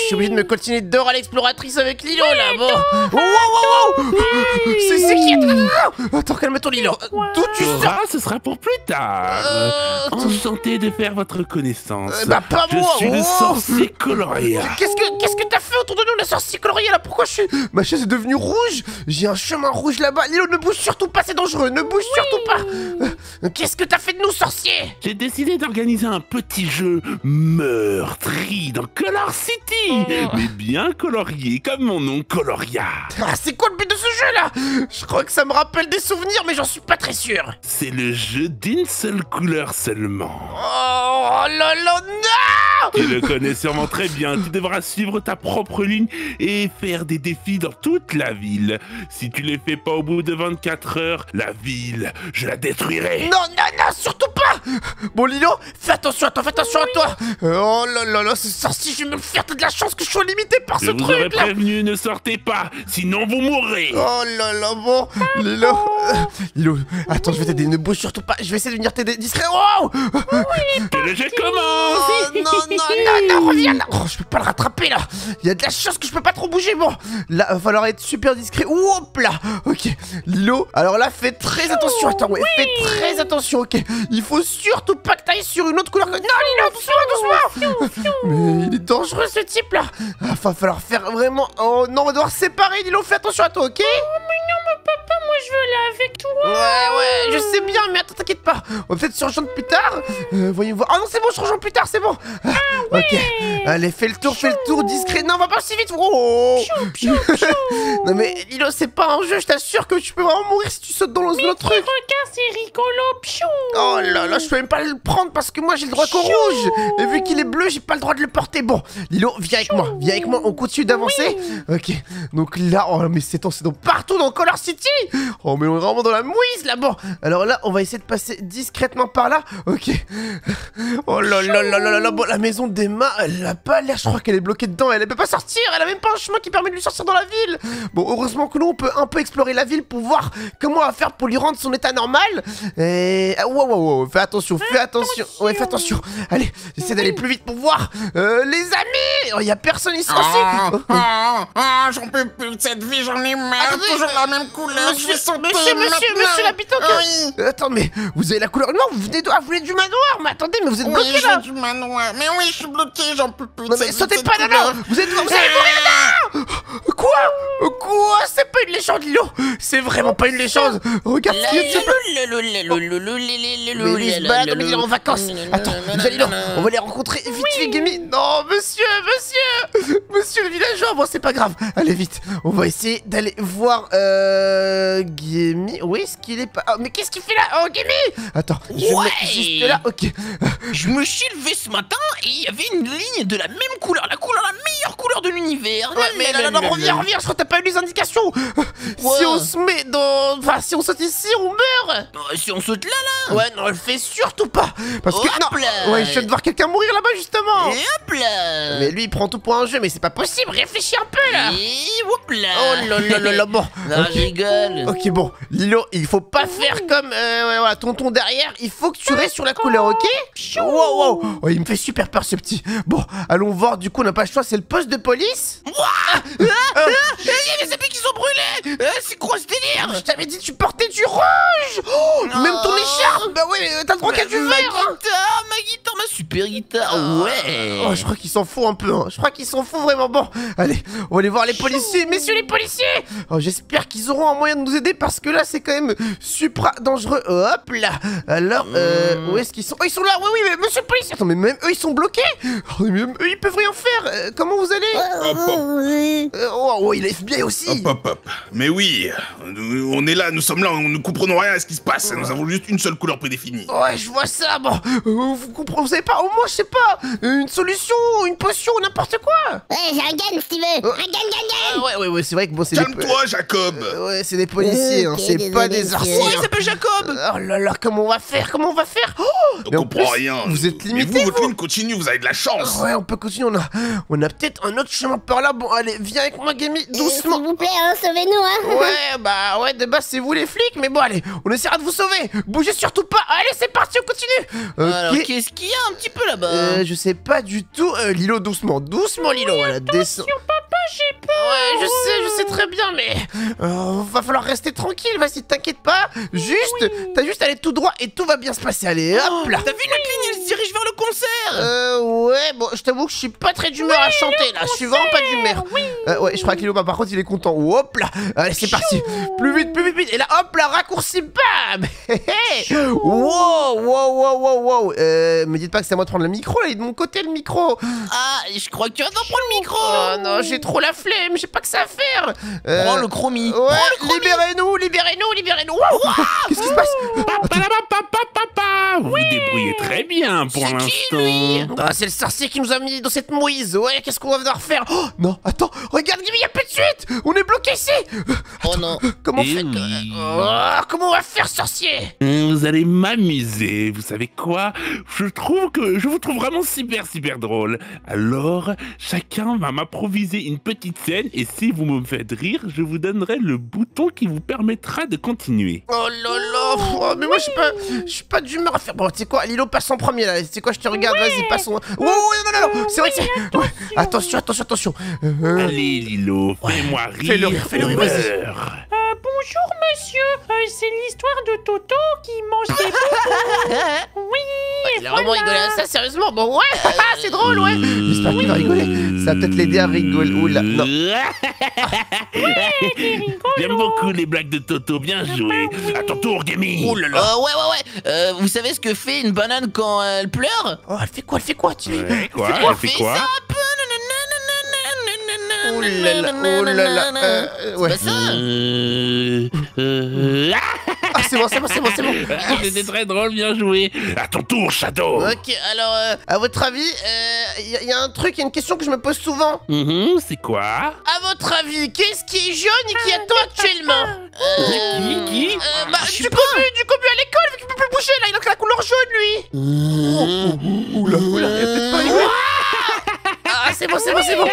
suis obligé de me continuer dehors à l'exploratrice avec Lilo là. Bon. Wow. C'est qui? Attends, calme-toi Lilo. D'où tu sors? Ce sera pour plus tard. Enchanté de faire votre connaissance. Bah pas moi. Je suis le sorcier Coloria. Qu'est-ce que t'as fait autour de nous, la sorcière Coloria là? Pourquoi ma chaise est devenue rouge? J'ai un chemin rouge là-bas. Lilo, ne bouge surtout pas, c'est dangereux. Ne bouge surtout pas. Qu'est-ce que t'as fait de nous, sorcier? J'ai décidé d'organiser un petit jeu meurtri dans Color City, mais bien colorié comme mon nom Coloria. Ah, c'est quoi le but de ce jeu là? Je crois que ça me rappelle des souvenirs, mais j'en suis pas très sûr. C'est le jeu d'une seule couleur seulement. Oh là là, non! Tu le connais sûrement très bien. Tu devras suivre ta propre ligne et faire des défis dans toute la ville. Si tu les fais pas au bout de 24 heures, la ville, je la détruirai. Non, surtout pas. Bon Lilo, fais attention à toi. Oh là là, ce sorcier, je vais me le faire. T'as de la chance que je sois limité par ce Je vous truc aurais là. prévenu, ne sortez pas, sinon vous mourrez. Oh là là, bon, Lilo, attends, je vais t'aider, ne bouge surtout pas. Je vais essayer de venir t'aider discret. Wow. Que le jeu commence. Oh non, reviens là. Oh, je peux pas le rattraper là. Il y a de la chance que je peux pas trop bouger. Bon, là, va falloir être super discret. Hop là. Ok, Lilo, alors là, fais très attention. Attends, ouais, fais très attention, ok. Il faut surtout pas que t'ailles sur une autre couleur. Non, Lilo, doucement. Mais il est dangereux ce type là. Va falloir faire vraiment. Oh non, on va devoir se séparer. Lilo, fais attention à toi, ok? Oh mais non, mais papa, moi je veux aller avec toi. Ouais, je sais bien, mais attends, t'inquiète pas. On va peut-être se rejoindre plus tard. Voyons voir. Ah non, c'est bon, je rejoins plus tard, c'est bon. Ok. Allez, fais le tour, discret. Non, on va pas si vite. Oh. Non mais Lilo, c'est pas un jeu, je t'assure que tu peux vraiment mourir si tu sautes dans le truc. Regarde, c'est rigolo. Oh là là, je peux même pas le prendre parce que moi j'ai le droit qu'au rouge. Et vu qu'il est bleu, j'ai pas le droit de le porter. Bon, Lilo, viens avec moi, on continue d'avancer. Ok, donc là, oh mais c'est donc partout dans Color City. Oh mais on est vraiment dans la mouise là. Bon, alors là, on va essayer de passer discrètement par là. Ok. Oh là là, bon, la maison d'Emma, elle a pas l'air, je crois qu'elle est bloquée dedans. Elle peut pas sortir, elle a même pas un chemin qui permet de lui sortir dans la ville. Bon, heureusement que nous, on peut un peu explorer la ville pour voir comment on va faire pour lui rendre son état normal. Et... wow, fais attention. Ouais, fais attention. Allez, j'essaie d'aller plus vite pour voir. Les amis, il y a personne ici aussi. J'en peux plus de cette vie, j'en ai marre. Attendez, toujours la même couleur. Monsieur l'habitant. Oui. Attends, mais vous avez la couleur noire, vous venez du manoir. Mais attendez, mais vous êtes bloqué là. Du manoir. Mais oui, je suis bloqué, j'en peux plus. Non mais sautez pas là. Vous allez mourir là. Quoi? C'est pas une légende, Lilo. C'est vraiment pas une légende. Regarde ce qu'il y a de Mais il se balade, mais il est en vacances. Attends, Lilo, on va les rencontrer vite fait, Gammy. Non, monsieur le villageois. Bon, c'est pas grave. Allez, vite. On va essayer d'aller voir Gammy. Où est-ce qu'il est pas? Oh, mais qu'est-ce qu'il fait là? Oh, Gammy. Attends, je vais me mettre juste là. Ok. Je me suis levé ce matin et il y avait une ligne de la même couleur, la meilleure couleur de l'univers. Ouais, mais non, reviens, je crois que t'as pas eu les indications. Si on se met dans... Enfin, si on saute ici, on meurt. Si on saute là. Ouais, non, le fais surtout pas. Parce que... Hop Non, là. ouais, je viens de voir quelqu'un mourir là-bas, justement. Et hop là. Mais lui, il prend tout pour un jeu, mais c'est pas possible. Réfléchis un peu, là. Et hop là. Oh là, bon. Non, je rigole. Ok, bon, Lilo, il faut pas faire comme voilà, tonton derrière. Il faut que tu restes sur la couleur, ok? Wow. Oh, il me fait super peur, ce petit. Bon, allons voir, du coup, on n'a pas le choix, c'est le poste de police. Il y a des amis qui sont brûlés. C'est quoi ce délire? Je t'avais dit, tu portais du rouge. Même ton écharpe. Bah ouais, t'as le droit qu'à du vert. Ma super guitare, ouais. Oh, je crois qu'ils s'en foutent un peu, hein. Je crois qu'ils s'en foutent vraiment. Bon, allez, on va aller voir les policiers. Messieurs les policiers. Oh, j'espère qu'ils auront un moyen de nous aider parce que là, c'est quand même super dangereux. Hop là. Alors, où est-ce qu'ils sont? Oh, ils sont là. Oui, mais monsieur le policier. Attends, mais même eux, ils sont bloqués. Oh, mais même eux, ils peuvent rien faire. Comment vous allez? Oh, il est FBI aussi. Hop. Mais oui, on est là, nous sommes là, nous ne comprenons rien à ce qui se passe. Nous avons juste une seule couleur prédéfinie. Ouais, je vois ça. Bon, vous comprenez, vous savez pas, au moins, je sais pas, une solution, une potion, n'importe quoi. Ouais, j'ai un gun si tu veux. Un gun. Ouais, c'est vrai que bon, c'est Calme-toi, Jacob. ouais, c'est des policiers, hein, c'est pas des arciers. Ouais, ça peut Jacob. Oh là là, comment on va faire? Oh, On comprend rien. Vous êtes Mais limité, votre ligne continue, vous avez de la chance. Ouais, on peut continuer, on a peut-être un autre autre chemin par là. Bon, allez, viens avec moi, Gammy, doucement. S'il vous plaît, hein, sauvez-nous, hein. Ouais, bah ouais, de base c'est vous les flics, mais bon allez, on essaiera de vous sauver. Bougez surtout pas. Allez, c'est parti, on continue. Alors, Ok. qu'est-ce qu'il y a un petit peu là-bas? Je sais pas du tout. Lilo, doucement, doucement, Lilo. Voilà, descends. Papa, j'ai peur. Ouais, je sais très bien, mais va falloir rester tranquille. Vas-y, t'inquiète pas. Juste, t'as juste à aller tout droit et tout va bien se passer. Allez, hop là. T'as vu notre ligne, elle se dirige vers le concert. Ouais, bon, je t'avoue que je suis pas très d'humeur à chanter là. Je suis vraiment pas d'humeur. Ouais, je crois que Lilo, bah, par contre, il est content. Hop là. Allez, c'est parti. Plus vite, plus vite, plus vite. Et là, hop là, raccourci, bam. Wow. Me dites pas que c'est à moi de prendre le micro, là, il est de mon côté le micro. Ah, je crois que tu vas t'en prendre le micro. Oh non, j'ai trop la flemme, j'ai pas que ça à faire. Prends le chromie. Ouais, libérez-nous. Qu'est-ce qui se passe? Vous vous débrouillez très bien pour C'est qui, lui? l'instant. Ah, c'est le sorcier qui nous a mis dans cette mouise. Ouais, qu'est-ce qu'on va devoir faire? Oh, non, attends, regarde, Gimmy, y'a plus de suite. On est bloqué ici. Oh non. Comment on Eh fait oui. Comment on va faire, sorcier? Vous allez m'amuser. Vous savez quoi? Je vous trouve vraiment super drôle. Alors, chacun va m'improviser une petite scène et si vous me faites rire, je vous donnerai le bouton qui vous permettra de continuer. Oh là là, mais moi je suis pas d'humeur à faire. Bon, tu sais quoi, Lilo passe en premier là. Tu sais quoi, je te regarde, vas-y, passons. Ouais, non, c'est vrai que c'est. Ouais. Attention. Allez, Lilo, fais-moi rire. Fais-le rire, vas-y. Bonjour, monsieur. C'est l'histoire de Toto qui mange des bonbons. Oui, Il a vraiment rigolé à ça, sérieusement. Bon, ouais, c'est drôle, ouais. J'espère qu'il va rigoler. Ça va peut-être l'aider à rigoler. Oula, non. J'aime beaucoup les blagues de Toto, bien joué. À ton tour, Gammy. Oh là là. Ouais. Vous savez ce que fait une banane quand elle pleure? Oh, elle fait quoi, tu Ouais, quoi? Elle Elle fait quoi? ça un peu. Oh là là. Ouais. C'est pas ça? Ah, c'est bon. C'était très drôle, bien joué. À ton tour, Shadow. Ok, alors, à votre avis, il y a un truc, il y a une question que je me pose souvent. C'est quoi? À votre avis, qu'est-ce qui est jaune et qui attend actuellement? Qui? Du cobu à l'école, vu qu'il peut plus bouger, là, il a la couleur jaune, lui. Oula, il a peut-être pas rigolé. Ah, c'est bon.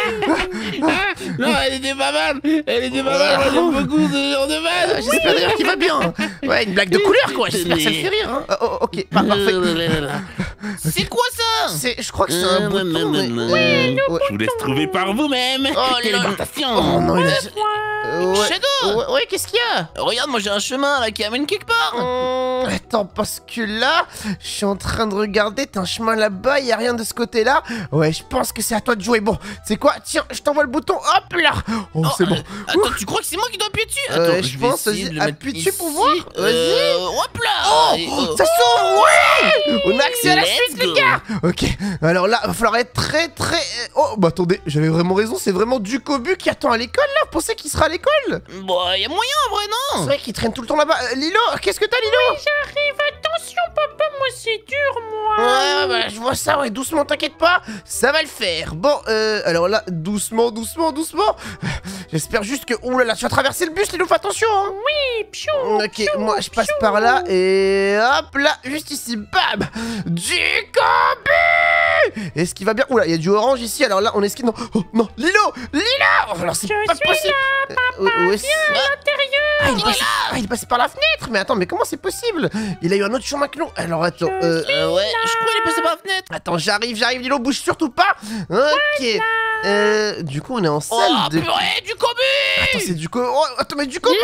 Non, elle était pas mal. Moi, j'aime beaucoup ce genre de vanne. J'espère d'ailleurs qu'il va bien. Ouais, une blague de couleur, quoi. J'espère que ça le fait rire. Hein. Ok, parfait. C'est quoi ça? Je crois que c'est un bouton. Mais... Je vous laisse trouver par vous-même. Oh, Téléportation. Oh non, il a... Shadow. Ouais, qu'est-ce qu'il y a? Regarde, moi j'ai un chemin là qui amène quelque part. Attends, parce que là, je suis en train de regarder, t'as un chemin là-bas, y a rien de ce côté-là. Ouais, je pense que c'est à toi de jouer. Bon, c'est quoi? Tiens, je t'envoie le bouton, hop là. Oh, c'est bon. Attends, tu crois que c'est moi qui dois appuyer dessus? Attends, je vais pense, essayer vas-y, de le mettre appuie dessus pour ici. voir. Vas-y. Hop là. Ça s'ouvre, ouais. On a accès à la Let's suite, go. les gars. Ok, alors là, va falloir être très... Oh, bah attendez, j'avais vraiment raison, c'est vraiment du cobu qui attend à l'école, là. Vous pensez qu'il sera à l'école? Bah, y a moyen en vrai, C'est non? vrai qu'il traîne tout le temps là-bas. Lilo, qu'est-ce que t'as, Lilo? J'arrive, attention, papa, moi c'est dur, moi. Ouais, bah je vois ça, ouais, doucement, t'inquiète pas, ça va le faire. Bon, alors là, doucement. J'espère juste que... Ouh là là, tu vas traverser le bus, Lilo, fais attention, hein. Oui, piou. Ok, moi je passe par là et hop là, juste ici, bam. Du cobu. Est-ce qu'il va bien? Oula, il y a du orange ici, alors là, on esquive... Non, oh, non, Lilo. Oh, alors c'est pas possible. Ouais, il est passé par la fenêtre. Mais attends, mais comment c'est possible? Il a eu un autre chemin que nous. Alors attends, Ouais, je crois qu'il est passé par la fenêtre. attends, j'arrive, Lilo, bouge surtout pas. Ok. Du coup, on est en salle Oh, de... purée, du cobu. Attends, c'est du cobu. Oh, attends, mais du cobu.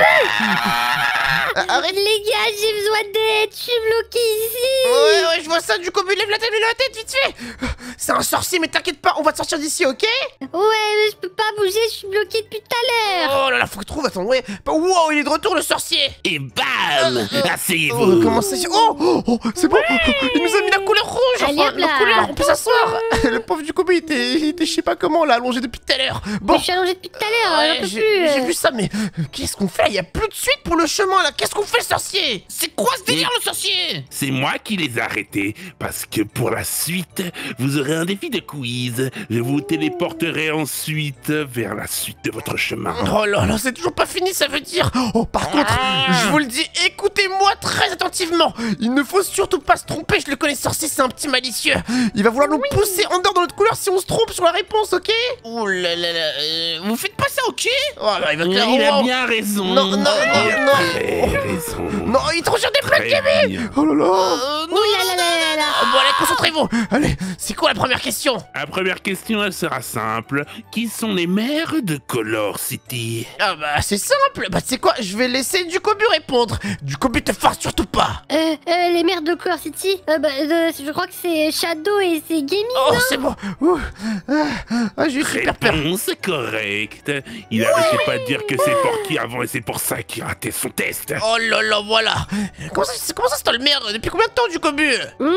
Arrête. Les gars, j'ai besoin d'aide, je suis bloqué ici. Ouais, je vois ça, du cobu, lève la tête, vite fait. C'est un sorcier, mais t'inquiète pas, on va te sortir d'ici, ok? Ouais, mais je peux pas bouger, je suis bloqué depuis tout à l'heure. Oh là là, faut que je trouve, attends, ouais. Wow, il est de retour, le sorcier. Et bam! Oh, Asseyez-vous. comment ça? Oh, c'est bon. Il nous a mis la couleur rouge. Allez, Enfin, hop la là. couleur, on peut s'asseoir. Le pauvre du cobu, il était je sais pas comment, là, allongé depuis tout à l'heure. Bon. Mais je suis allongé depuis tout à l'heure, Ouais, j'en peux j'ai plus. vu ça, mais qu'est-ce qu'on fait? Il y a plus de suite pour le chemin, là. Qu'est-ce qu'on fait, le sorcier? C'est quoi ce délire, le sorcier? C'est moi qui les ai arrêtés, parce que pour la suite, vous aurez un défi de quiz. Je vous téléporterai ensuite vers la suite de votre chemin. Oh là là, c'est toujours pas fini, ça veut dire. Oh, par contre, je vous le dis, écoutez-moi très attentivement. Il ne faut surtout pas se tromper, je le connais, ce sorcier, c'est un petit malicieux. Il va vouloir nous pousser en dehors de notre couleur si on se trompe sur la réponse, ok? Oh là là là, vous faites pas ça, ok? Oh là, il va Il clairement... a bien raison. Non, non, Il a non. très raison. Non, il est trop sur des plaques, Très Gabi. bien. Oh là là. Ouh là là là là là. Bon, allez, concentrez-vous. Allez, c'est quoi la première question? La première question, elle sera simple. Qui sont les maires de Color City? Ah bah, c'est simple. Bah, tu sais quoi, je vais laisser Ducobu répondre. Ducobu, te force surtout pas. Les maires de Color City, je crois que c'est Shadow et c'est Gaming. Oh, c'est bon. Ouh. J'ai eu super peur. Réponse correcte. Il arrêtait pas de dire que c'est Porky avant et c'est pour ça qu'il ratait son test. Oh là là, voilà. Comment ça c'est toi le maire? Depuis combien de temps, Ducobu?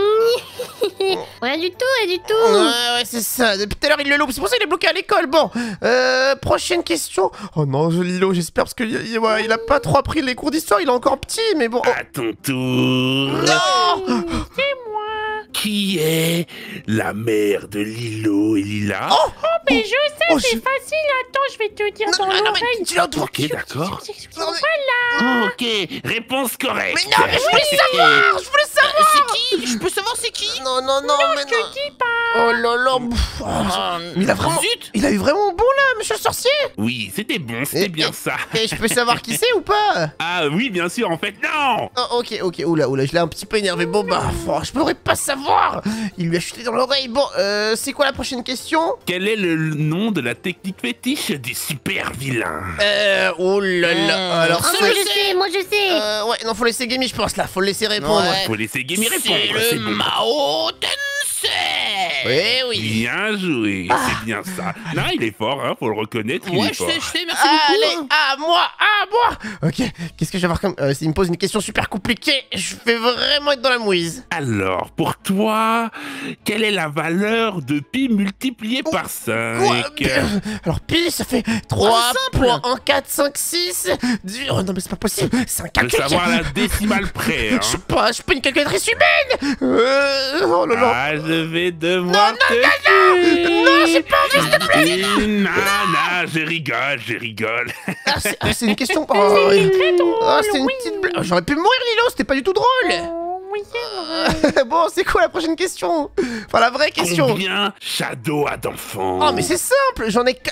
Rien du tout, rien du tout. Ouais, c'est ça. Depuis tout à l'heure, il le loupe. C'est pour ça qu'il est bloqué à l'école. Bon, prochaine question. Oh non, Lilo, j'espère parce qu'il il a pas trop appris les cours d'histoire. Il est encore petit, mais bon. À ton tour. Non. C'est moi. Qui est la mère de Lilo et Lila? Oh, Mais je sais, Oh, c'est je- facile. Attends, je vais te dire dans non, mais l'oreille. dis-le en tout. Ok, d'accord. Non, mais- Ok, réponse correcte. Mais non, mais je voulais savoir. Je voulais savoir. C'est qui? Je peux savoir c'est qui? Non, mais Je te dis pas. Oh là là. Mais il a vraiment. Zut. Il a eu vraiment bon là, monsieur le sorcier. Oui, c'était bon, c'était bien ça. Et je peux savoir qui c'est ou pas? Ah oui, bien sûr, en fait, non. Oh, ok, oula, je l'ai un petit peu énervé. Bon bah, je pourrais pas savoir. Il lui a chuté dans l'oreille. Bon, c'est quoi la prochaine question? Quel est le nom de la technique fétiche des super vilains? Oh là là. Alors, Ah, c'est- moi je sais. ouais, non, faut laisser Gammy, je pense là. Faut le laisser répondre. Ouais. Faut laisser Gammy C'est répondre, c'est le bon. Mao Tensei. Eh oui. Bien joué, c'est bien ça. Non, il est fort, hein, faut le reconnaître, il Ouais, est je fort. sais, merci beaucoup. Allez, à moi. Ok, qu'est-ce que je vais avoir comme... S'il me pose une question super compliquée, je vais vraiment être dans la mouise. Alors, pour toi, quelle est la valeur de pi multiplié par 5? Quoi? Alors, pi, ça fait 3 simple. points 1, 4, 5, 6... Oh non, mais c'est pas possible. C'est un Je veux calcul. savoir la décimale près, hein. Je suis pas une calculatrice humaine. Oh là là. Ah, je vais devoir te tuer. Non, j'ai pas envie, s'il te plaît. Non, je rigole. C'est une question... Oh, C'est très drôle. c'est une oui. petite blague. J'aurais pu mourir, Lilo, c'était pas du tout drôle. Oh, oui, c'est vrai. Bon, c'est quoi la prochaine question? Enfin, la vraie question. Combien Shadow a d'enfants? Oh, mais c'est simple, j'en ai...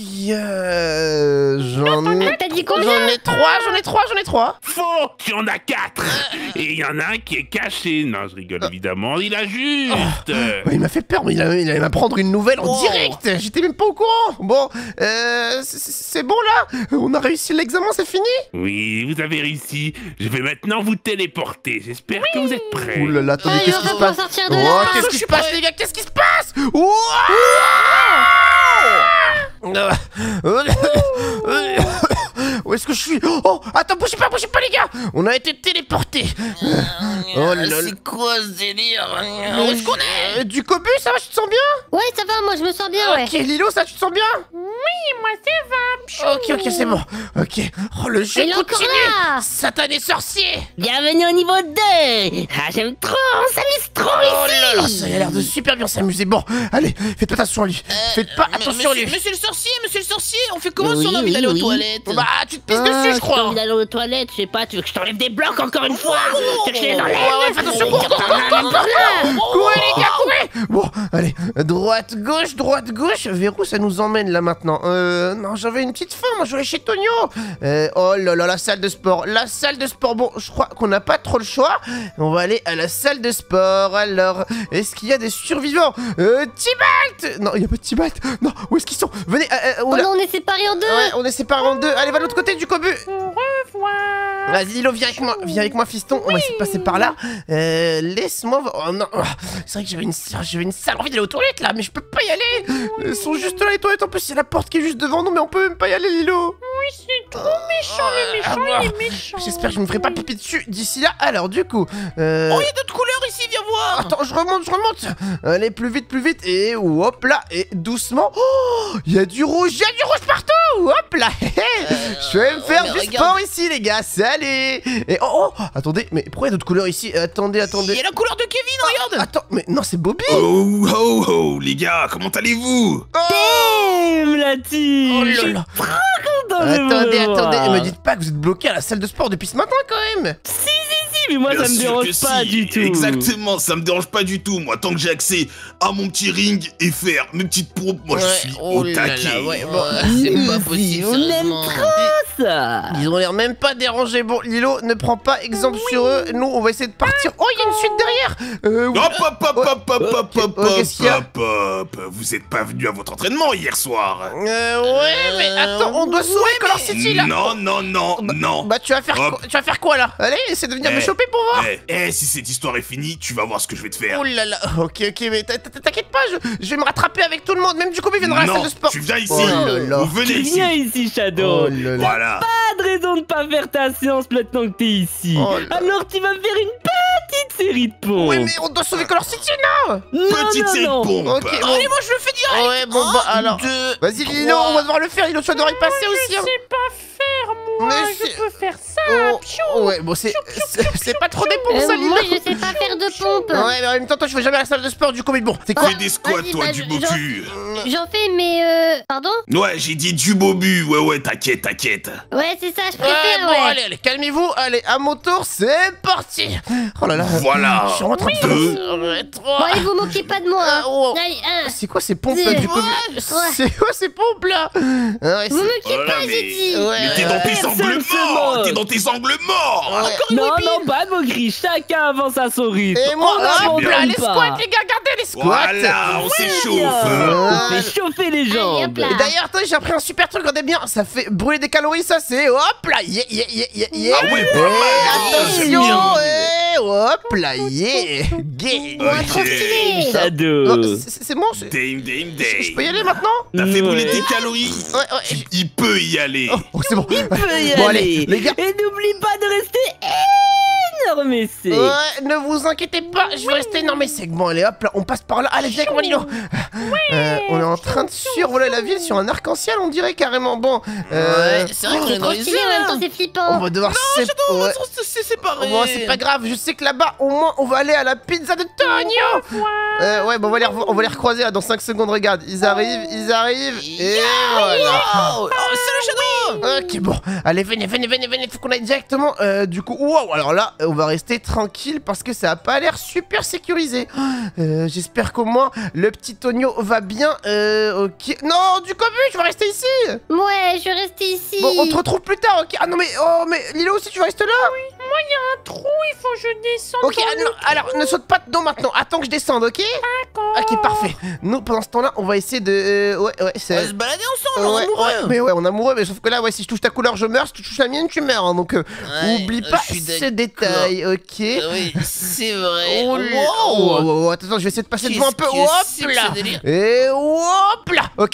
J'en ai... T'as dit combien? J'en ai trois. Faux! Tu en as 4! Et il y en a un qui est caché. Non, je rigole évidemment. Il a juste. Ouais, il m'a fait peur, mais il allait m'apprendre une nouvelle en direct. J'étais même pas au courant. Bon, c'est bon là? On a réussi l'examen, c'est fini? Oui, vous avez réussi. Je vais maintenant vous téléporter. J'espère que vous êtes prêts. Ouh là là, attendez, Ah, qu'est-ce on qui va se pas passe? sortir de Oh, là. qu'est-ce qui se passe, les gars? Qu'est-ce qui se passe? Où est-ce que je suis? Oh, attends, bougez pas, les gars! On a été téléportés. Oh là là. C'est quoi ce délire? Où est-ce qu'on est? Ducobu, ça va, tu te sens bien? Ouais, ça va, moi je me sens bien, ouais. Ok, Lilo, ça, tu te sens bien? Oui, moi, ça va. Ok, c'est bon. Ok. Oh, le jeu Il est encore continue. là. Satané sorcier. Bienvenue au niveau 2. Ah, j'aime trop, on s'amuse trop Oh là là, ici. ça a l'air de super bien s'amuser. Bon, allez, faites pas attention à lui. Faites pas attention à lui. Monsieur le sorcier, on fait comment si on a envie d'aller aux toilettes? Bah, tu te pisses dessus, je T'as crois. envie d'aller aux toilettes, je sais pas, tu veux que je t'enlève des blocs encore une fois? Tu veux que je les Ouais, enlève? fais attention, cours. Courez, les gars, courez. Bon, allez, droite, gauche. Vers où ça nous emmène, là, maintenant? Non, j'avais une petite faim, moi, je voulais chez Tonio. Oh là là, la salle de sport. Bon, je crois qu'on n'a pas trop le choix. On va aller à la salle de sport. Alors, est-ce qu'il y a des survivants? Tibalt. Non, il y a pas de Tibalt. Non, où est-ce qu'ils sont? Venez, Oh oula. non, on est séparés en deux. Ouais, on est séparés en deux. Allez, va de l'autre côté du cobu. Au revoir. Vas-y, Lilo, viens avec moi, fiston. On va essayer de passer par là. Laisse-moi voir. Oh non, c'est vrai que j'avais une sale envie d'aller aux toilettes là, mais je peux pas y aller. Elles sont juste là, les toilettes. En plus, il y a la porte qui est juste devant nous, mais on peut même pas y aller, Lilo. Oui, c'est trop méchant, le méchant, il est méchant. J'espère que je me ferai pas pipi dessus d'ici là. Alors, du coup, Oh, il y a d'autres couleurs ici, viens voir. attends, je remonte. Allez, plus vite. Et hop là, et doucement. Oh, il y a du rouge partout. Hop là. Je vais me faire mais du regarde. sport ici, les gars. Salut. Et attendez, mais pourquoi il y a d'autres couleurs ici? Attendez. Il y a la couleur de Kevin, regarde. Attends, mais non, c'est Bobby. Oh, les gars, comment allez-vous? Bim, la team. Oh là là. Content de vous Attendez, voir. me dites pas que vous êtes bloqué à la salle de sport depuis ce matin quand même. Si, mais moi Bien ça me sûr dérange que pas si. du tout. Exactement, ça me dérange pas du tout. Moi, tant que j'ai accès à mon petit ring et faire mes petites pompes, moi je suis au taquet. Ouais, bon, c'est pas possible, On aime sérieusement. trop ça. Ils ont l'air même pas dérangés. Bon, Lilo, ne prend pas exemple sur eux. Nous, on va essayer de partir. Oh, il y a une suite derrière. Oui. Hop, qu'est-ce qu'il y a Vous êtes pas venu à votre entraînement hier soir. Ouais, mais attends, on doit sauver Color City là. Non. Bah, tu vas faire quoi là? Allez, essaie de venir me choper pour voir. Si cette histoire est finie, tu vas voir ce que je vais te faire. Oh là là. Ok, mais t'inquiète pas, je vais me rattraper avec tout le monde. Même du coup, il viendra à la salle de sport. Tu viens ici. Oh là là. Vous venez ici. Viens ici, Shadow. Oh là là. Voilà. Pas de raison de pas faire ta séance maintenant que t'es ici. Oh là. Alors tu vas faire une petite série de pompes. Ouais, mais on doit sauver Color City, non? Petite série de pompes. Ok, bon. Allez, moi je le fais direct. Ouais, bon, bah alors. Vas-y, Lilo, on va devoir le faire. Lilo, tu vas devoir y passer aussi. Je Hein. sais pas faire, moi. Mais Je c'est- peux faire ça. Oh, Piou. ouais, bon, c'est pas trop des pompes, ça, Lilo. Moi, je sais pas faire de pompe. Ouais, mais en même temps, toi, je fais jamais à la salle de sport, du coup, mais bon, c'est quoi? Fais des squats, Vas-y, toi, bah, du genre- bobu. J'en fais, mais pardon? Ouais, j'ai dit du bobu. Ouais, t'inquiète. Ouais, c'est ça, je Ouais, préfère, bon, ouais. allez, calmez-vous. Allez, à mon tour, c'est parti. Oh là là. Voilà. Je suis en train de Bon, allez, vous moquez pas de moi. Hein. Oh. Allez, C'est quoi ces pompes là, du coup? C'est quoi ces pompes là? vous moquez Voilà, pas, mais- j'ai dit. Mais t'es dans tes Personne angles se morts. moque. T'es dans tes angles morts. Non, pas de moquerie. Chacun avance à son rythme. Et moi, On hop n'abandonne là, les pas. squats, les gars, regardez les squats. Voilà, on s'échauffe. On fait chauffer les Allez, hop jambes. là. Et d'ailleurs, attends, j'ai appris un super truc, regardez bien, ça fait brûler des calories, ça c'est hop là, yeah. Ah ouais, pas mal. J'aime bien. Attention, hop là, yeah, gay. Ouais, trop stylé. Non, Shadow. c'est bon, je Dame. peux y aller maintenant? T'as fait brûler Ouais. tes calories. Ouais. Il peut y aller. Oh, c'est bon. Peut y Bon, aller. allez, les gars. Et n'oublie pas de rester énormissé. Ouais, ne vous inquiétez pas, je vais rester énorme et sec. Bon, allez, hop là, on passe par là. Allez, viens avec moi, Lilo. On est en train de survoler la ville sur un arc-en-ciel, on dirait carrément. Bon, Ouais, c'est vrai qu'on est dans Trop les stylé, en même temps, c'est on flippant. va devoir on ouais. va se séparer. Bon, c'est pas grave, je sais que là-bas, au moins, on va aller à la pizza de Tonio. Ouais, bon, on va les recroiser là, dans 5 secondes, regarde. Ils arrivent, et voilà. Oh, c'est le Shadow. Ok, bon, allez, venez, faut qu'on aille directement. Du coup, wow, alors là, on va rester tranquille parce que ça a pas l'air super sécurisé. J'espère qu'au moins, le petit Tonio va bien. Ok. Non, du cobu, je vais rester ici. Ouais, je vais rester ici. Bon, on te retrouve plus tard, ok. Ah non, mais Lilo aussi, tu vas rester là? Oui. Moi, il y a un trou, il faut que je descende. Ok, dans non, alors ne saute pas dedans maintenant, attends que je descende, ok? D'accord. Ok, parfait. Nous, pendant ce temps-là, on va essayer de... ouais, On va c'est... se balader ensemble, on est Ouais, amoureux. mais ouais, on est amoureux, mais sauf que là, ouais, si je touche ta couleur, je meurs, si tu touches la mienne, tu meurs, hein, donc oublie pas je suis ce détail, ok? Oui, c'est vrai. Oh, Wow. attends, je vais essayer de passer devant Qu'est-ce un peu, que c'est hop que là! ce délire Et hop là! Ok.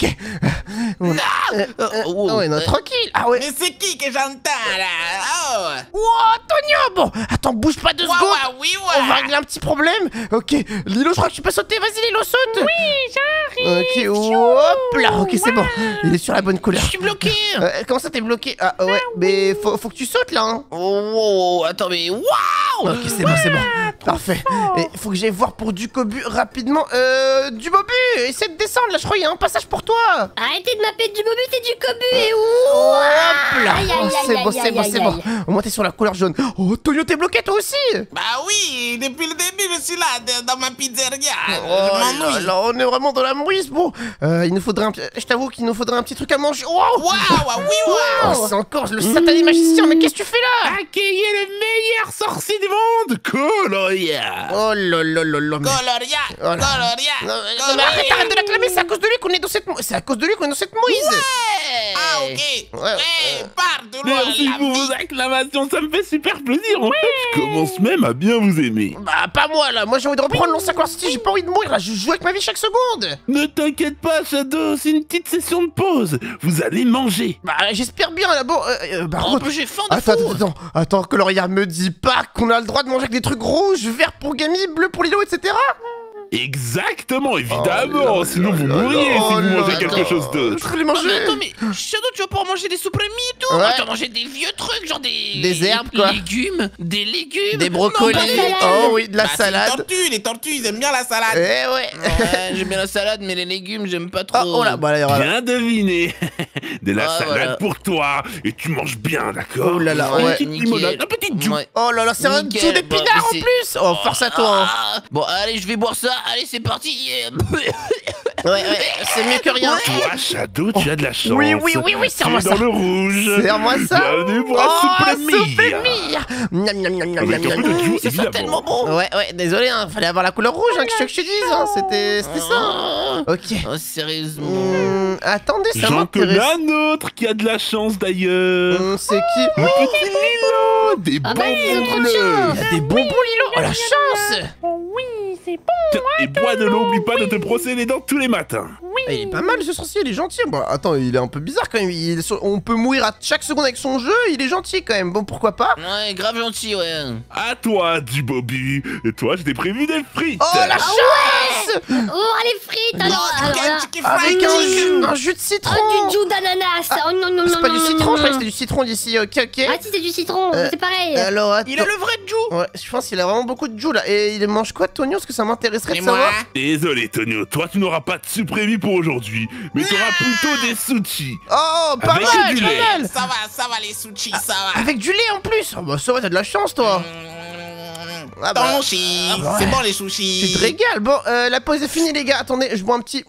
Oh, Ouais, non, tranquille, ah ouais. Mais c'est qui que j'entends là? Wow, Tonio, bon, attends, bouge pas 2 Oh, secondes! oui, On va régler un petit problème. Ok, Lilo, je crois que tu peux sauter. Vas-y, Lilo, saute. Oui, j'arrive. Ok, hop là. Ok, c'est bon. Il est sur la bonne couleur. Je suis bloqué. Comment ça, t'es bloqué? Ah ouais, mais faut que tu sautes là. Hein. Oh, attends, mais waouh. Ok, c'est bon. Parfait. Et faut que j'aille voir pour du cobu rapidement. Du bobu, essaie de descendre là. Je crois qu'il y a un passage pour toi. Arrêtez de m'appeler du bobu, c'est du cobu et Hop là. Aïe, aïe, Oh, c'est aïe, bon, aïe, c'est bon, aïe, c'est bon. aïe. Au moins, t'es sur la couleur jaune. Oh, Tonio, t'es bloqué toi aussi. Bah oui, depuis le début, je suis là, dans ma pizzeria. Oh Je là m'ennuie. là, on est vraiment dans la mouise. Bon, il nous faudrait je t'avoue qu'il nous faudrait un petit truc à manger. Wow. Waouh, oui, Oh, waouh. c'est encore le satané magicien, mais qu'est-ce que tu fais là? Accueillez le meilleur sorcier du monde, Coloria. Oh là là là là, mais... Coloria, Voilà. Coloria, Non, mais arrête de l'acclamer, c'est à cause de lui qu'on est dans cette c'est à cause de lui qu'on est dans cette mouise. Ah, ok. Ouais. Pardon, Merci pour vos acclamations, ça me fait super plaisir. En fait, je commence même à bien vous aimer. Bah pas moi là, moi j'ai envie de reprendre l'ancien Color City, j'ai pas envie de mourir là, je joue avec ma vie chaque seconde. Ne t'inquiète pas, Shadow, c'est une petite session de pause. Vous allez manger. Bah j'espère bien là, bon, bah Oh, Ruth, j'ai faim de fou. attends, Coloria me dit pas qu'on a le droit de manger avec des trucs rouges, verts pour Gammy, bleu pour Lilo, etc. Exactement, évidemment. Oh là Sinon là vous là mourriez là, si vous oh là mangez là. quelque chose Je d'autre. voulais manger. Attends, mais Shadow, tu vas pouvoir manger des soupes et tout. Ouais. Tu vas manger des vieux trucs, genre Des herbes, quoi. Des légumes. Des brocolis, pas de salade. oh oui, de la Bah, c'est salade. les tortues, ils aiment bien la salade. Eh ouais. Ouais, j'aime bien la salade, mais les légumes, j'aime pas trop. Oh là, bah là, Bien deviné. de la Ah, salade voilà. pour toi. Et tu manges bien, d'accord? Oh là là, Une ouais. petite Nickel. limonade, un petit jus. Ouais. Oh là là, c'est un Nickel, jus d'épinards bah, en mais plus. Oh, force à toi. Hein. Ah, bon, allez, je vais boire ça. Allez, c'est parti. Ouais, c'est mieux que rien. Toi, Shadow, tu as de la chance. Oui, serre-moi Tu es ça. dans le rouge. Serre-moi ça. Bienvenue pour un soupe mire. Miam, miam, miam, miam, Avec miam, un peu miam. de jus, Ça sent évidemment. tellement bon. Ouais, désolé, hein, fallait avoir la couleur rouge, hein, que je te dise, hein, c'était ça. Ok. Oh, sérieusement. Attendez, ça J'en connais m'intéresse. un autre qui a de la chance d'ailleurs. C'est qui? Le petit Lilo. Des Ah bah, ils ont trop de bonbons chance. bleus. Des bonbons Lilo. Oh la chance. Oh oui, c'est bon. Tiens, et bois de l'eau, oublie pas de te brosser les dents tous les matins. Ah, il est pas mal ce sorcier, il est gentil. Bon, attends, il est un peu bizarre quand même. On peut mourir à chaque seconde avec son jeu, il est gentil quand même. Bon, pourquoi pas? Ouais, grave gentil, ouais. À toi, du Bobby. Et toi, je t'ai prévu des frites. Oh la chance. Oh, allez, frites alors là. Avec un jus de citron. Oh, du jus d'ananas. Oh non, non, non, C'est pas non, du non, citron, non, je croyais que non. c'était du citron d'ici. Ok. Ah si, c'est du citron, c'est pareil. Alors, attends. Il a le vrai jus. Ouais, je pense qu'il a vraiment beaucoup de jus là. Et il mange quoi, Tonio? Parce que ça m'intéresserait de Et moi savoir. Désolé, Tonio, toi, tu n'auras pas de suprême pour aujourd'hui, mais tu auras plutôt des sushis. Oh, pas Avec mal, du pas lait. mal. Ça va les sushis, ça va. Avec du lait en plus. Oh, bah ça va, t'as de la chance toi. Ah bah, Tonchi, ah bah c'est ouais. bon les Tu sushis. te régales. Bon, la pause est finie les gars. Attendez, je bois un petit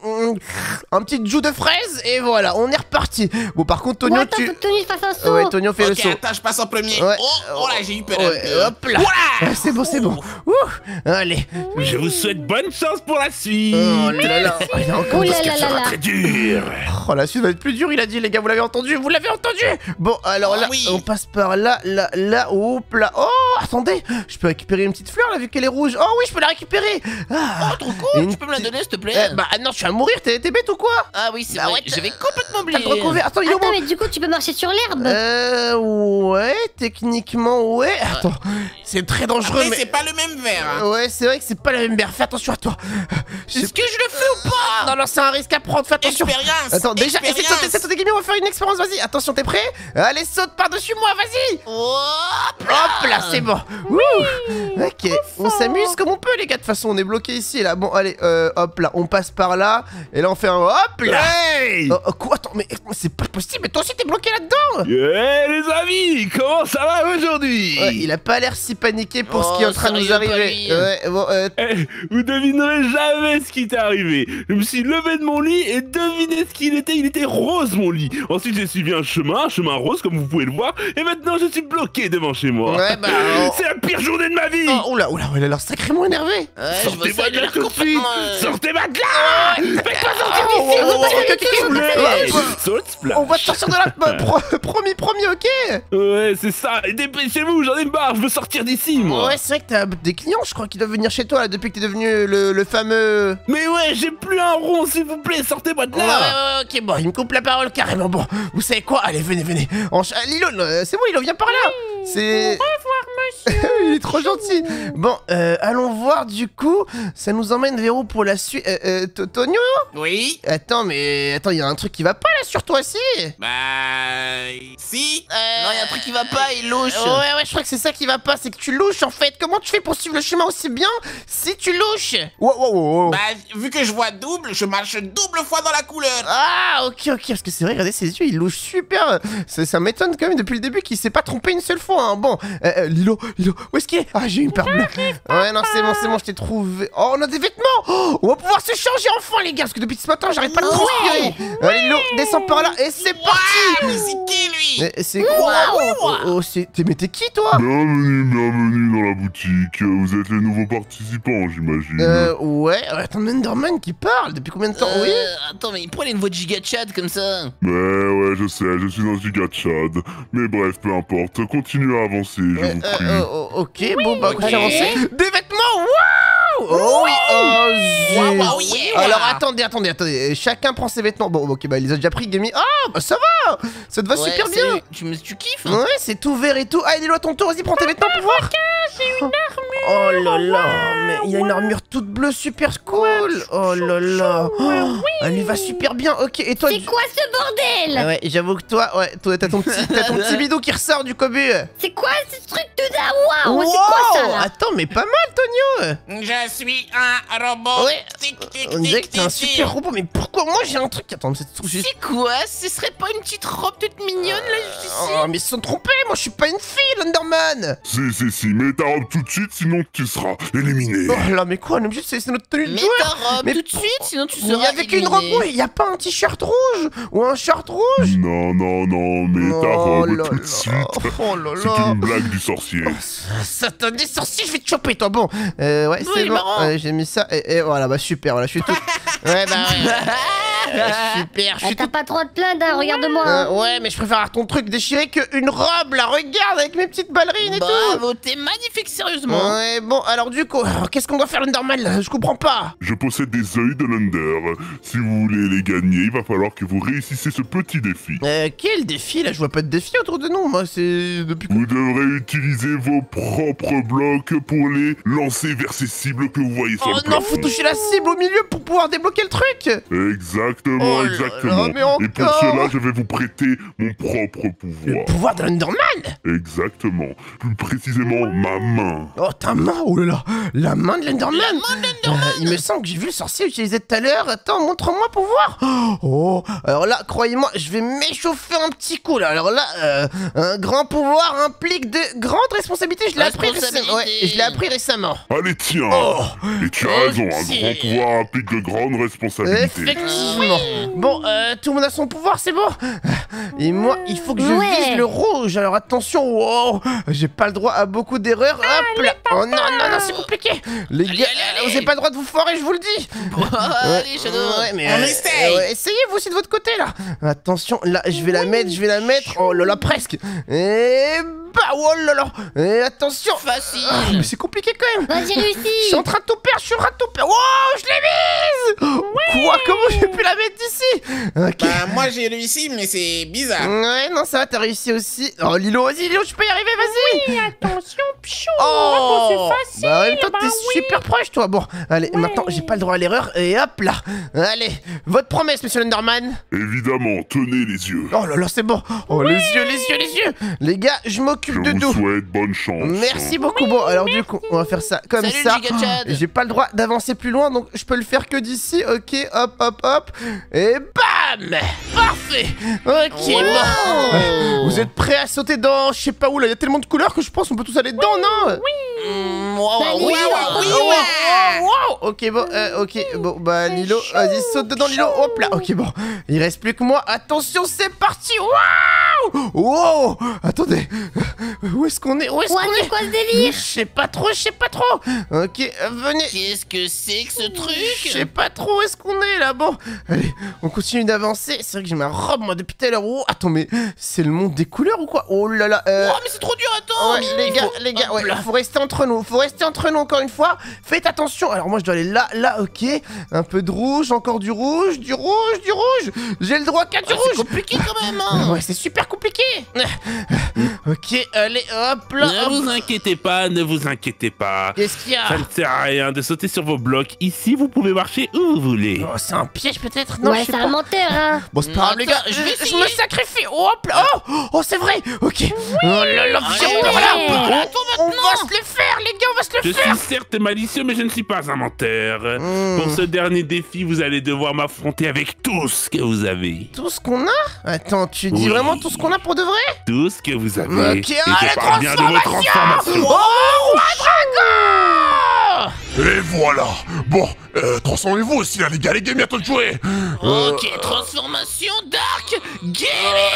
jus de fraise et voilà, on est reparti. Bon, par contre, Tonio, Ouais, attends, faut que Tony fasse un saut. Ouais, Tonio fait le Ok, saut. attends, je passe en premier. Ouais. Oh là, j'ai eu peur. Ouais, hop là. Voilà. Ouais, c'est bon, c'est bon. Ouh, allez. Je vous souhaite bonne chance pour la suite. Oh là là. Oh, il y a encore Oh là parce que là ça là va là. Très dur. Oh, la suite va être plus dure, il a dit, les gars, vous l'avez entendu, vous l'avez entendu. Bon, alors Oh, là, oui. on passe par là, hop là. Oh, attendez, je peux récupérer une petite fleur là, vu qu'elle est rouge. Oh oui, je peux la récupérer. Ah, Oh, trop cool. Une Tu peux me la donner, s'il te plaît? bah non, je suis à mourir, t'es bête ou quoi? Ah oui, c'est Bah vrai. ouais, J'avais complètement T'as oublié. le droit couvert. Attends, il est où Attends, mon... mais du coup, tu peux marcher sur l'herbe. Ouais, techniquement, ouais. Attends, c'est très dangereux, Après, mais... c'est pas le même verre. Hein. Ouais, c'est vrai que c'est pas la même berre, fais attention à toi. Est-ce que je le fais ou pas? Non, non, c'est un risque à prendre, fais attention. Expérience. Attends, déjà, essaie de expérience. sauter, sauter, Guillemot, on va faire une expérience, vas-y. Attention, t'es prêt? Allez, saute par-dessus moi, vas-y. Hop là, c'est bon. Ouh. Ok, on s'amuse comme on peut, les gars. De toute façon, on est bloqué ici, là. Bon, allez, hop là, on passe par là. Et là, on fait un hop là. Hey. Quoi? Attends, mais c'est pas possible, mais toi aussi, t'es bloqué là-dedans. Yeah, les amis, comment ça va aujourd'hui? Ouais, il a pas l'air si paniqué pour ce Oh, qui est en train de nous sérieux, pas arriver. lui. Ouais, bon, Eh, vous devinerez jamais ce qui t'est arrivé. Je me suis levé de mon lit et devinez ce qu'il était. Il était rose, mon lit. Ensuite, j'ai suivi un chemin rose, comme vous pouvez le voir. Et maintenant, je suis bloqué devant chez moi. Ouais, bah, C'est la pire journée de ma vie. oh, oula, il a l'air sacrément énervé. Ouais, je vois ça, Sortez-moi il de a là l'air tout de suite. complètement. Sortez-moi de là. Faites-moi sortir Oh, d'ici. oh, oh, oh, Ouais. oh, Saute, splash. On va te sortir de là, promis, ok. Ouais, c'est ça. Et dépêchez-vous, j'en ai marre. Je veux sortir d'ici, moi. Ouais, c'est vrai que t'as des clients, je crois, qui doivent venir chez toi là depuis que t'es devenu le fameux. Mais ouais, j'ai plus un rond, s'il vous plaît. Sortez-moi de là. Ok, bon, il me coupe la parole carrément. Bon, vous savez quoi? Allez, venez. Lilo, c'est bon, Lilo, viens par là. C'est. Au revoir, monsieur. Il est trop gentil. Bon, allons voir du coup. Ça nous emmène vers où pour la suite? Tonio? Oui. Attends, il y a un truc qui va pas là sur toi, si? Bah. Si. Non, il y a un truc qui va pas, il louche. Ouais, je crois que c'est ça qui va pas, c'est que tu louches en fait. Comment tu fais pour suivre le chemin aussi bien si tu louches? Wow. Bah, vu que je vois double, je marche double fois dans la couleur. Ah, ok, parce que c'est vrai, regardez ses yeux, il louche super. Ça m'étonne quand même depuis le début qu'il s'est pas trompé une seule fois. Hein. Bon, Lilo, où est-ce qu'il est? Ah, j'ai une peur bleue. Ouais, non, c'est bon, je t'ai trouvé. Oh, on a des vêtements. Oh, on va pouvoir se changer enfin, les gars, parce que depuis ce matin, j'arrête pas de transpirer. Allez, Lilo, descends par là et c'est parti. Mais c'est qui lui? Mais c'est quoi? Mais t'es qui, toi? Bienvenue dans la boutique. Vous êtes les nouveaux participants, j'imagine. Ouais, attends, Enderman qui parle. Depuis combien de temps? Oui. Attends, mais pourquoi il a une voix de giga chat comme ça? Mais ouais, je sais, je suis un giga Chad. Mais bref, peu importe. Continuez à avancer, je vous prie. Ok, bon, bah, ok. continue à avancer. Des vêtements, waouh! Oh oui, oh, zut. Waouh, yeah. Alors, attendez. Chacun prend ses vêtements. Bon, ok, bah, il les a déjà pris, Gami. Ah, bah, ça va. Ça te va Ouais, super bien. Tu kiffes? Ouais, c'est tout vert et tout. Ah, Lilo, à ton tour, vas-y, prends tes vêtements pour voir. J'ai une armure. Oh là là, mais il a une armure toute bleue super cool. Oh là là. Elle lui va super bien. Ok, et toi? C'est quoi ce bordel? Ah ouais, j'avoue que toi, t'as ton petit bidou qui ressort du cobu. C'est quoi ce truc de dawa? C'est quoi ça là? Attends, mais pas mal, Tonio. Je suis un robot. Ouais, on dirait que t'es un super robot, mais pourquoi moi j'ai un truc? Attends, C'est quoi? Ce serait pas une petite robe toute mignonne là juste ici? Oh, mais ils se sont trompés, moi je suis pas une fille, l'Underman. Si, mets ta robe tout de suite, sinon tu seras éliminé. Oh là, mais quoi, on est obligé, c'est notre tenue de Mets joueur. ta robe Mais tout de suite, sinon tu Il y seras avait qu'une robe, il y a pas un t-shirt rouge ou un short rouge? Non, mets ta robe là tout de là. suite. Oh là C'est là. une blague du sorcier. Satan des sorciers, je vais te choper toi. Bon, ouais, c'est bon. J'ai mis ça et voilà, bah super, voilà, je suis tout. Ouais, bah ouais. Super, je suis T'as tout. pas trop de plainte, hein, regarde-moi. Hein. Ouais, mais je préfère avoir ton truc déchiré qu'une robe, là, regarde, avec mes petites ballerines et tout. Bravo, t'es magnifique, sérieusement. Ouais, bon, alors du coup, qu'est-ce qu'on doit faire l'Underman là? Je comprends pas. Je possède des œils de l'Under. Si vous voulez les gagner, il va falloir que vous réussissiez ce petit défi. Quel défi là? Je vois pas de défi autour de nous, moi, c'est depuis. Vous devrez utiliser vos propres blocs pour les lancer vers ces cibles que vous voyez sur Oh le non, plafond. faut toucher la cible au milieu pour pouvoir débloquer le truc. Exactement, Oh là exactement. là, mais Et pour encore cela, je vais vous prêter mon propre pouvoir. Pouvoir de l'Underman. Exactement. Plus précisément, ma main. Oh, ta main, oh là là, la main de l'Enderman. Il me semble que j'ai vu le sorcier utiliser tout à l'heure. Attends, montre-moi pour voir. Oh, alors là, croyez-moi, je vais m'échauffer un petit coup là. Alors là, un grand pouvoir implique de grandes responsabilités. Je l'ai appris récemment. Ouais, je l'ai appris récemment. Allez, tiens. Oh, Et tu as raison, un grand pouvoir implique de grandes responsabilités. effectivement. Bon, tout le monde a son pouvoir, c'est bon. Et moi, il faut que je vise le rouge. Alors attention, wow, j'ai pas le droit à beaucoup d'erreurs. Hop là. Oh non, c'est compliqué. Les gars, vous avez pas le droit de vous foirer, je vous le dis. Allez, Shadow. Ouais, mais On essaye. essayez vous aussi de votre côté là. Attention, là, je vais la mettre. Oh là là, presque. Et bah, oh là là. Et attention. Facile. Mais c'est compliqué quand même. Bah, j'ai réussi. Je suis en train de tout perdre, Oh, je l'ai mise. Quoi? Comment j'ai pu la mettre d'ici? Ok. Bah, moi j'ai réussi, mais c'est bizarre. Ouais, non, ça va, t'as réussi aussi. Oh, Lilo, vas-y, Lilo, tu peux y arriver, vas-y. Oui, attention, pchou. Oh, c'est facile. bah, en même temps, t'es oui. super proche, toi. Bon, allez, maintenant, j'ai pas le droit à l'erreur. Et hop là. Allez, votre promesse, monsieur l'Underman. Évidemment, tenez les yeux. Oh là là, c'est bon. Oh, les yeux. Les gars, je Je m'occupe de vous tout. souhaite bonne chance. Merci beaucoup. Bon, alors du coup, on va faire ça comme Salut, ça. Giga Chad. J'ai pas le droit d'avancer plus loin, donc je peux le faire que d'ici. Ok, hop. Et bam. Parfait. Ok, bon. Vous êtes prêts à sauter dans je sais pas où là? Il y a tellement de couleurs que je pense qu'on peut tous aller dedans, non? Ok, bon, bah Lilo, vas-y, saute dedans, Lilo. Hop là. Ok, bon. Il reste plus que moi. Attention, c'est parti. Waouh. Wow. Attendez. Où est-ce qu'on est? C'est quoi ce délire? Je sais pas trop. Ok, venez. Qu'est-ce que c'est que ce Je truc? sais pas trop où est-ce qu'on est là. Bon, allez, on continue d'avancer. C'est vrai que j'ai ma robe moi depuis tout à l'heure. Oh, attends, mais c'est le monde des couleurs ou quoi? Oh là là. Oh, mais c'est trop dur, attends. Ouais, les gars, ouais, faut rester entre nous. Encore une fois. Faites attention. Alors moi je dois aller là, ok. Un peu de rouge, encore du rouge. J'ai le droit qu'à du rouge. C'est compliqué quand même, hein. Ouais, c'est super compliqué. Ok, allez, hop là. Ne vous inquiétez pas. Qu'est-ce qu'il y a? Ça ne sert à rien de sauter sur vos blocs. Ici, vous pouvez marcher où vous voulez. Oh, c'est un piège peut-être? Non, Ouais, je sais c'est pas. un menteur, hein. Bon, c'est pas grave, les gars, Attends, je vais je essayer. me sacrifie. Hop là. Oh, c'est vrai. Ok. Oh là là, viens par là. On va se le faire, les gars, on va se Je le faire. suis certes malicieux, mais je ne suis pas un menteur. Pour ce dernier défi, vous allez devoir m'affronter avec tout ce que vous avez. Tout ce qu'on a? Attends, tu dis Oui. vraiment tout ce qu'on a pour de vrai? Tout ce que vous avez. Ok, Et allez, je parle bien de vos transformations. Oh, roi dragon! Et voilà. Bon, transformez-vous aussi, là, les gars, bientôt de jouer. Ok, transformation Dark Game.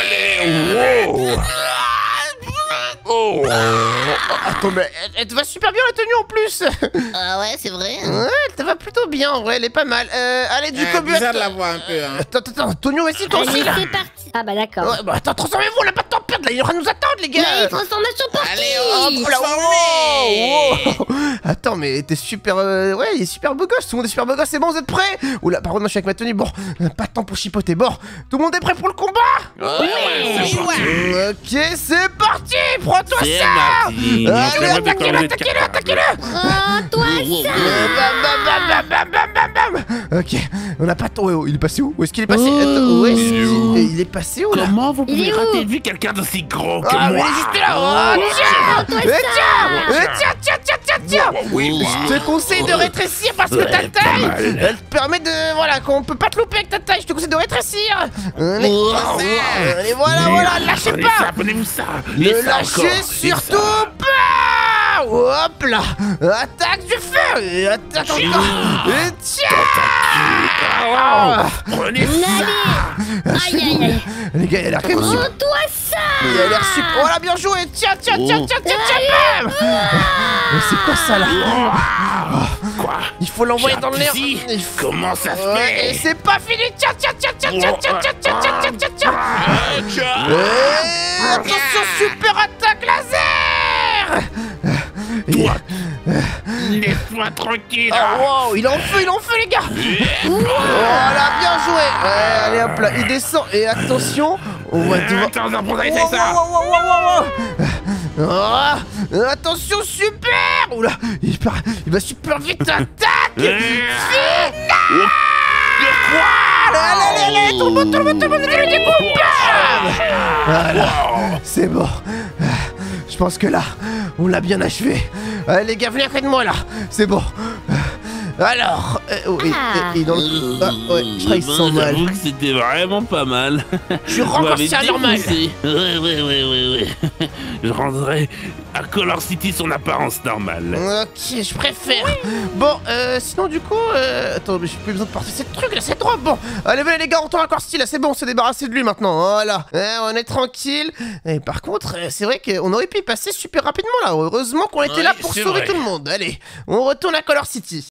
Oh. Attends, mais elle te va super bien la tenue en plus. Ah ouais, c'est vrai. Ouais, elle te va plutôt bien en vrai, elle est pas mal. Allez, du cobu. Bizarre de la voix un peu, hein. Attends, Tonio, vas-y, toi aussi Allez, là. c'est parti. Ah bah d'accord. Ouais, bah attends, transformez-vous, on n'a pas de temps à perdre là, il aura nous attendre les gars. Allez, transformation partie. Allez, Hop là, transformez. wow. Attends, mais t'es super. Ouais, il est super beau gosse, tout le monde est super beau gosse, c'est bon, vous êtes prêts? Oula, par contre, moi je suis avec ma tenue, bon, pas de temps pour chipoter. Bon, tout le monde est prêt pour le combat? Ouais, c'est parti. Ok, c'est parti. Premier Prends-toi C'est ça. parti. Allez, attaquez-le. Prends-toi ça. Bam, bam, bam, bam, bam. Ok, on n'a pas de temps. Oh, il est passé où? Où est-ce qu'il est passé? Attends, où est-ce qu'il il est passé où là? Comment vous Il pouvez est où? rater de vue quelqu'un d'aussi gros que Ah, mais il moi? est juste là. Oh, tiens. Tiens. Oui, Je te conseille de rétrécir parce que Ouais, ta pas taille, mal. elle te permet de... Voilà, qu'on peut pas te louper avec ta taille. Je te conseille de rétrécir. Allez, voilà, lâchez Prenez pas. ça, prenez-vous ça. Ne Et ça lâchez encore, et surtout ça. pas. Hop là. Attaque du feu. Et attaque encore. Et tiens. Prenez ça. Aïe. Les gars, il a l'air quand même super. Prends-toi ça. Il a l'air super. Voilà, bien joué. Tiens. Bam. Mais c'est quoi ça là? Quoi? Il faut l'envoyer dans l'air. Ici? Il faut- Comment ça se Ouais, et fait? c'est pas fini. Tiens. Attention, super attaque laser. Laisse-moi tranquille. Oh wow, il est en feu les gars. Voilà, bien joué. Ouais, allez hop là, il descend. Et attention, on va devoir... Attends, on essaye ça. Oh, attention, super. Oula, il va super vite. Attaque. Allez, tout le monde, voilà, c'est bon. Je pense que là, on l'a bien achevé. Allez les gars, venez près de moi là. C'est bon. Alors, et dans le... Ah, ouais, je crois qu'il se sent mal. J'avoue que c'était vraiment pas mal. Je rentre aussi à normal. Ouais. Je rendrai à Color City son apparence normale. Ok, je préfère. Bon, sinon du coup, attends, mais j'ai plus besoin de porter ces trucs là, c'est trop bon. Allez, venez les gars, on tourne à Color City là, c'est bon, on s'est débarrassé de lui maintenant. Voilà, on est tranquille. Et par contre, c'est vrai qu'on aurait pu y passer super rapidement là. Heureusement qu'on était là pour sauver tout le monde. Allez, on retourne à Color City.